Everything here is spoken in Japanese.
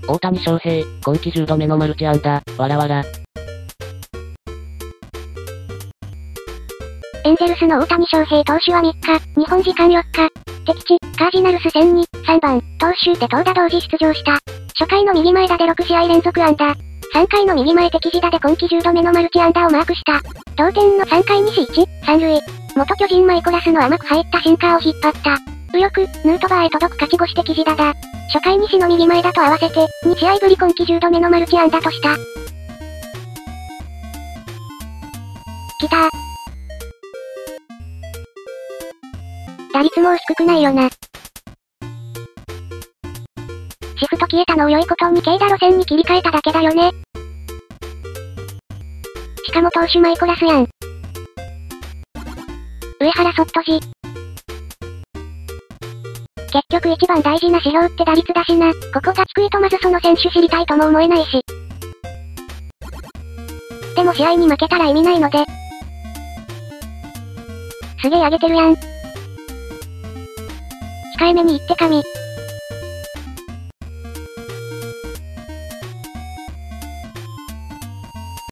大谷翔平、今季10度目のマルチ安打、わらわら。 エンゼルスの大谷翔平投手は3日、日本時間4日、敵地、カージナルス戦に、3番、投手で投打同時出場した。初回の右前打で6試合連続安打。3回の右前敵地打で今季10度目のマルチ安打をマークした。同点の3回西1、3塁。元巨人マイコラスの甘く入ったシンカーを引っ張った。右翼、ヌートバーへ届く勝ち星敵地打だ。初回西の右前打と合わせて、2試合ぶり今季10度目のマルチ安打とした。来たー。打率もう低くないよな。シフト消えたのを良いことに軽打路線に切り替えただけだよね。しかも投手マイコラスやん。上原そっとじ。結局一番大事な指標って打率だしな。ここが低いとまずその選手知りたいとも思えないし。でも試合に負けたら意味ないので。すげえ上げてるやん。控えめに言って神。